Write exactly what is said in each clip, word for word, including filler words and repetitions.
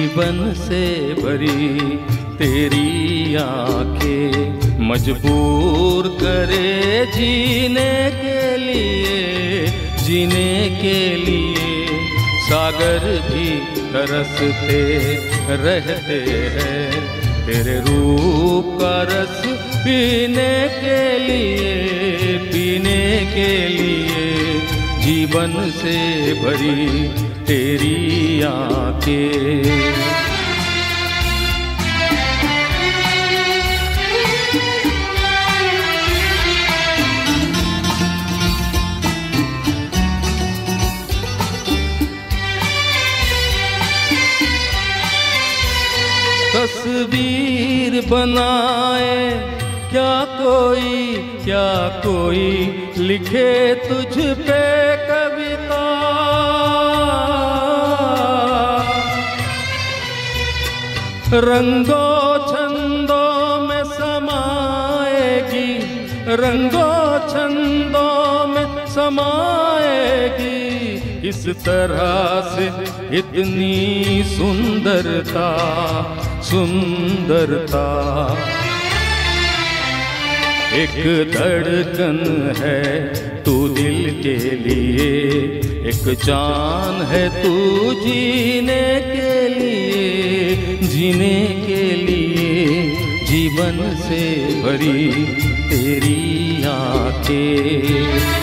जीवन से भरी तेरी आंखें मजबूर करे जीने के लिए, जीने के लिए। सागर भी तरसते रहते हैं तेरे रूप का रस पीने के लिए, पीने के लिए। जीवन से भरी तेरी आंखें। तस्वीर बनाए क्या कोई, क्या कोई लिखे तुझ पे कविता। रंगों छंदों में समाएगी, रंगों छंदों में समाएगी। इस तरह से इतनी सुंदरता, सुंदरता। एक धड़कन है तू दिल के लिए, एक जान है तू जीने के लिए, जीने के लिए। जीवन से भरी तेरी आंखें।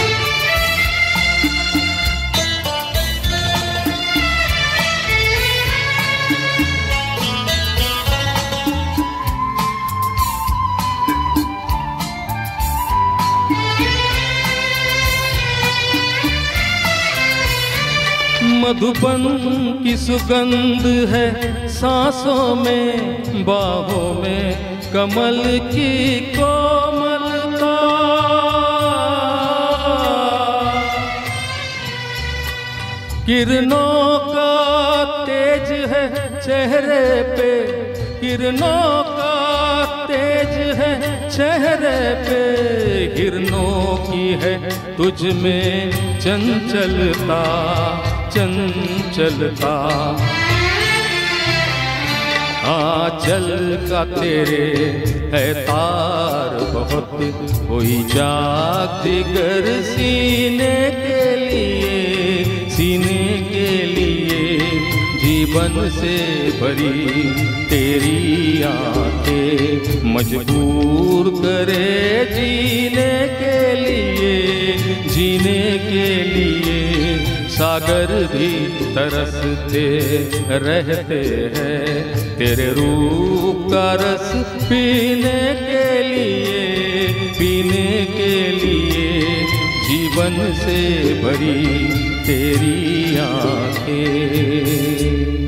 मधुबन की सुगंध है सांसों में, बाहों में कमल की कोमलता। किरणों का तेज है चेहरे पे, किरणों का तेज है चेहरे पे। किरणों की है तुझ में चंचलता, चंचलता। आंचल का तेरे है तार बहुत, कोई जाग जिगर सीने के लिए, सीने के लिए। जीवन से भरी तेरी आंखें मजबूर करे जीने के लिए, जीने के लिए। सागर भी तरसते रहते हैं तेरे रूप का रस पीने के लिए, पीने के लिए। जीवन से भरी तेरी आंखें।